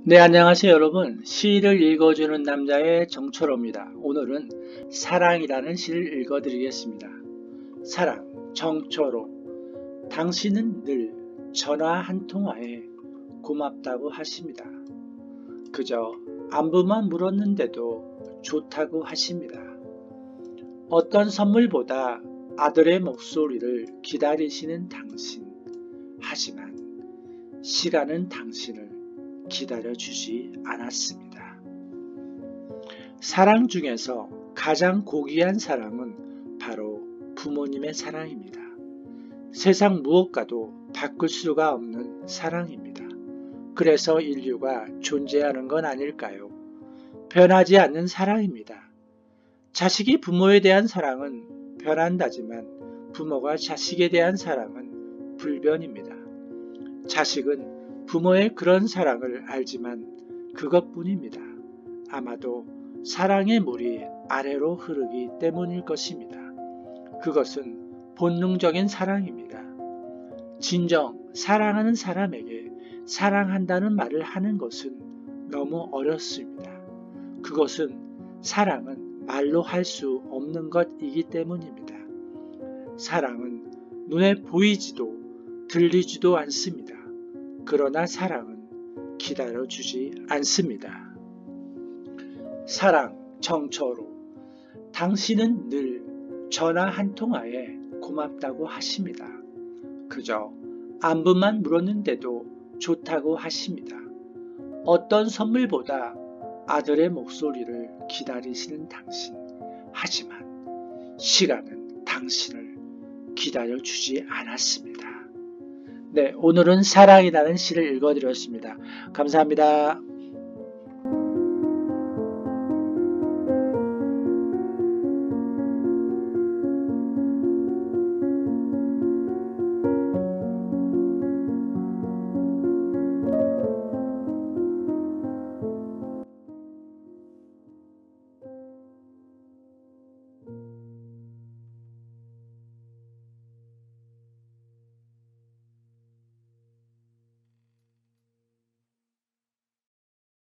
네, 안녕하세요, 여러분. 시를 읽어주는 남자의 정철호입니다. 오늘은 사랑이라는 시를 읽어드리겠습니다. 사랑, 정철호. 당신은 늘 전화 한 통화에 고맙다고 하십니다. 그저 안부만 물었는데도 좋다고 하십니다. 어떤 선물보다 아들의 목소리를 기다리시는 당신. 하지만 시간은 당신을 기다려주지 않았습니다. 사랑 중에서 가장 고귀한 사랑은 바로 부모님의 사랑입니다. 세상 무엇과도 바꿀 수가 없는 사랑입니다. 그래서 인류가 존재하는 건 아닐까요? 변하지 않는 사랑입니다. 자식이 부모에 대한 사랑은 변한다지만 부모가 자식에 대한 사랑은 불변입니다. 자식은 부모의 그런 사랑을 알지만 그것뿐입니다. 아마도 사랑의 물이 아래로 흐르기 때문일 것입니다. 그것은 본능적인 사랑입니다. 진정 사랑하는 사람에게 사랑한다는 말을 하는 것은 너무 어렵습니다. 그것은 사랑은 말로 할 수 없는 것이기 때문입니다. 사랑은 눈에 보이지도 들리지도 않습니다. 그러나 사랑은 기다려주지 않습니다. 사랑, 정철호. 당신은 늘 전화 한 통화에 고맙다고 하십니다. 그저 안부만 물었는데도 좋다고 하십니다. 어떤 선물보다 아들의 목소리를 기다리시는 당신. 하지만 시간은 당신을 기다려주지 않았습니다. 네, 오늘은 사랑이라는 시를 읽어드렸습니다. 감사합니다.